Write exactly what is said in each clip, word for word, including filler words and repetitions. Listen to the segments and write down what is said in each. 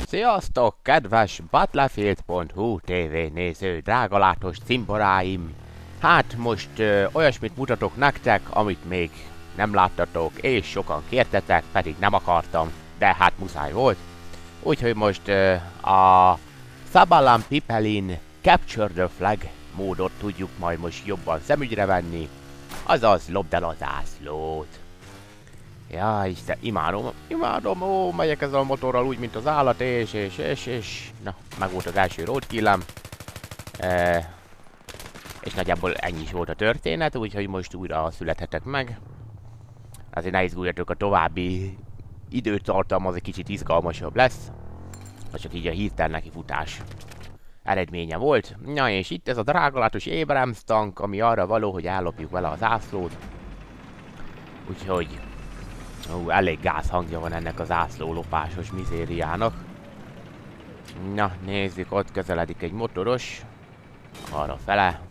Sziasztok, kedves Battlefield pont hu tévé néző, drágalátos cimboráim! Hát most ö, olyasmit mutatok nektek, amit még nem láttatok, és sokan kértetek, pedig nem akartam, de hát muszáj volt. Úgyhogy most ö, a Szabalan Pipelin Capture the Flag módot tudjuk majd most jobban szemügyre venni, azaz lopd el a zászlót. Ja, Isten, imádom, imádom, ó, megyek ezzel a motorral úgy, mint az állat, és, és, és, és, na, meg volt az első roadkillem. E, és nagyjából ennyi is volt a történet, úgyhogy most újra születhetek meg. Azért ne izguljatok, a további időtartam az egy kicsit izgalmasabb lesz. Az csak így a hirtelen nekifutás eredménye volt. Na és itt ez a drágalátos Abrams tank, ami arra való, hogy ellopjuk vele az ászlót. Úgyhogy... Ó, elég gáz hangja van ennek az ászlólopásos mizériának. Na, nézzük, ott közeledik egy motoros. Arra fele.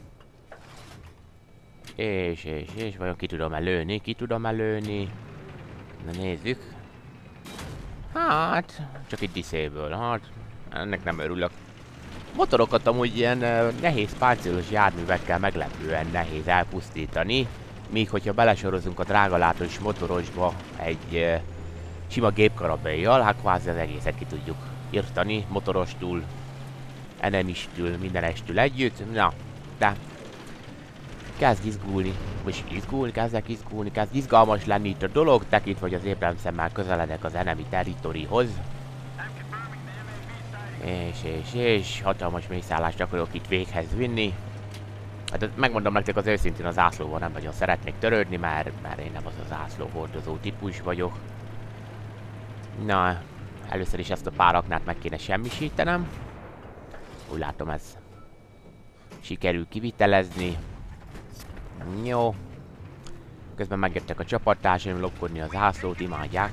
És, és, és, vajon ki tudom előni? Ki tudom előni? Na nézzük. Hát, csak egy disable, hát, ennek nem örülök. Motorokat amúgy ilyen uh, nehéz páncélos járművekkel meglepően nehéz elpusztítani. Míg hogyha belesorozunk a drágalátos motorosba egy uh, sima gépkarabélyjal, hát kvázi az egészet ki tudjuk írtani, motorostól, enemistől, mindenestől együtt. Na, de kezd izgulni, vagy izgulni, kezdek izgulni, kezd izgalmas lenni itt a dolog, tekintve, hogy az Abramsemmel közeledek az enemy territoryhoz. És, és, és hatalmas mészállást akarok itt véghez vinni. Hát megmondom nektek az őszintén, az zászlóval nem nagyon szeretnék törődni, mert, mert én nem az a zászló hordozó típus vagyok. Na, először is ezt a pár aknát meg kéne semmisítenem. Úgy látom, ez sikerül kivitelezni. Jó. Közben megjöttek a csapattársaim lopkodni a zászlót, imádják.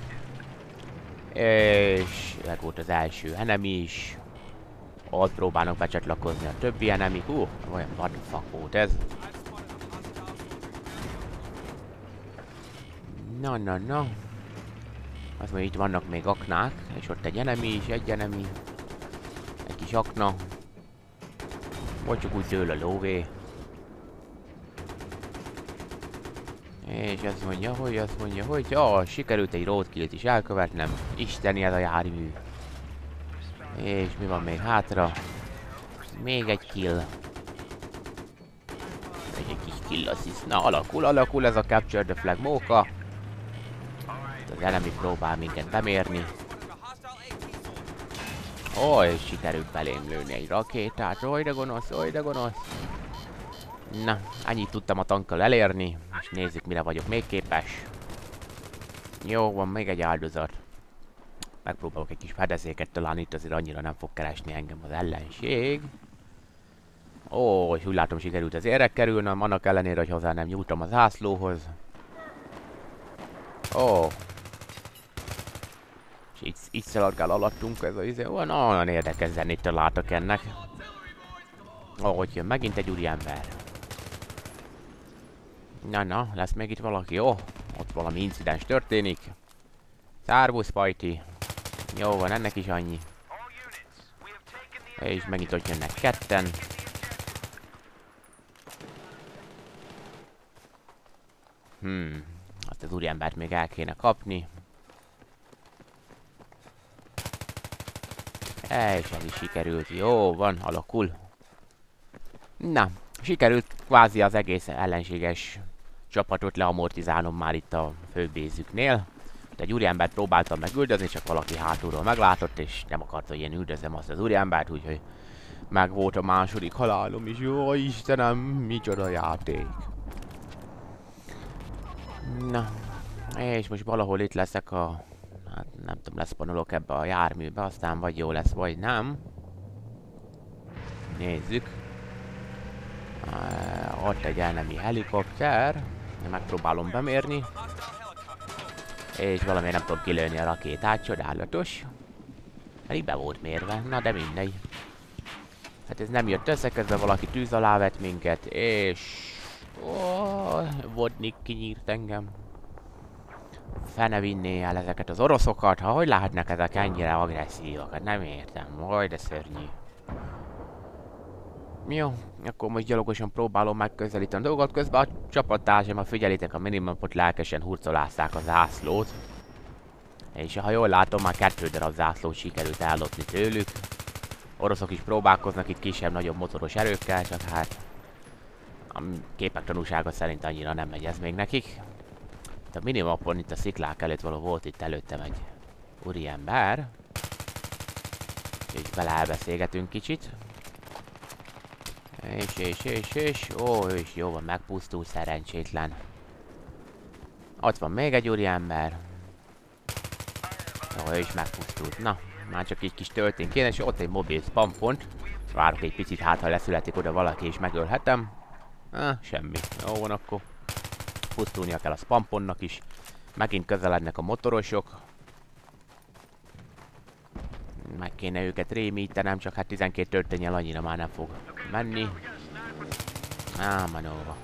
És meg volt az első enemy is. Ott próbálnak becsatlakozni a többi enemy. Hú, olyan what the fuck volt ez. Na, na, na. Azt mondja, itt vannak még aknák. És ott egy enemy is, egy enemy. Egy kis akna. Vagy csak úgy dől a lóvé. És azt mondja, hogy azt mondja, hogy ó, sikerült egy roadkillt is elkövetnem. Isteni ez a jármű. És mi van még hátra? Még egy kill. Egy, egy kis kill assist. Na, alakul, alakul ez a Capture the Flag móka. Az enemy próbál minket bemérni. Ó, és sikerült belém lőni egy rakétát. Oly de gonosz, oly de gonosz. Na, annyit tudtam a tankkal elérni. És nézzük, mire vagyok még képes. Jó, van még egy áldozat. Megpróbálok egy kis fedezéket találni, itt azért annyira nem fog keresni engem az ellenség. Ó, és úgy látom, sikerült az érre kerülnöm, annak ellenére, hogy hozzá nem nyúltam az zászlóhoz. Ó. És így, így szaladgál alattunk ez a izé. Ó, na, olyan érdekes zenét találtak ennek. Ó, hogy jön megint egy úriember. Na, na, lesz még itt valaki, jó? Ott valami incidens történik. Szárvusz, Pajti. Jó van, ennek is annyi. És megint ott jönnek ketten. Hmm, azt az úriembert még el kéne kapni. És ez is sikerült. Jó van, alakul. Na, sikerült kvázi az egész ellenséges csapatot leamortizálnom már itt a főbézüknél. Egy úriembert próbáltam meg üldözni, csak valaki hátulról meglátott, és nem akarta, hogy én üldözem azt az úriembert, úgyhogy meg volt a második halálom is. Jó, Istenem, micsoda játék. Na, és most valahol itt leszek a... Hát nem tudom, leszpanolok ebbe a járműbe, aztán vagy jó lesz, vagy nem. Nézzük. Uh, ott egy enemy helikopter. Megpróbálom bemérni. És valamiért nem tudom kilőni a rakétát, csodálatos. Pedig be volt mérve, na de mindegy. Hát ez nem jött össze, közben valaki tűz alá vett minket, és... Oh, Vodnik kinyírt engem. fene vinné el ezeket az oroszokat? Ha hogy lehetnek ezek ennyire agresszívak? Hát nem értem. Majd de szörnyű. Jó, akkor most gyalogosan próbálom megközelíteni a dolgot. Közben a csapattársam, ha figyelitek a minimapot, lelkesen hurcolázták a zászlót. És ha jól látom, már kettő darab zászlót sikerült ellopni tőlük. Oroszok is próbálkoznak itt kisebb-nagyobb motoros erőkkel, csak hát a képek tanúsága szerint annyira nem megy ez még nekik. Itt a minimapon, itt a sziklák előtt való volt itt előttem egy úriember. És bele elbeszélgetünk kicsit. És, és, és, és, ó, ő is jó van, megpusztult, szerencsétlen. Ott van még egy úriember. Ó, ő is megpusztult. Na, már csak egy kis töltény kéne, és ott egy mobil spampont. Várok egy picit, hát ha leszületik oda valaki, és megölhetem. Ah, semmi. Jó van, akkor pusztulnia kell a spamponnak is. Megint közelednek a motorosok. Meg kéne őket rémítenem, csak hát tizenkét töltényel annyira már nem fog menni. Á, manóva.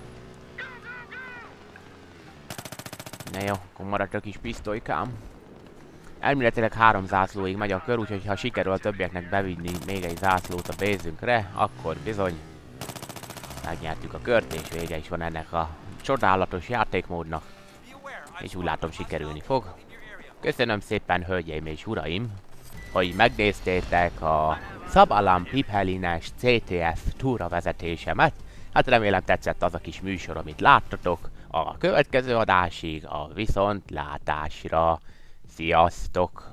Na jó, akkor maradt a kis pisztolykám. Elméletileg három zászlóig megy a kör, úgyhogy ha sikerül a többieknek bevinni még egy zászlót a bézünkre, akkor bizony megnyertük a kört, és vége is van ennek a csodálatos játékmódnak. És úgy látom, sikerülni fog. Köszönöm szépen, hölgyeim és uraim, hogy megnéztétek a Szabalam Piphelines cé té ef túravezetésemet. Hát remélem tetszett az a kis műsor, amit láttatok. A következő adásig a viszontlátásra. Sziasztok!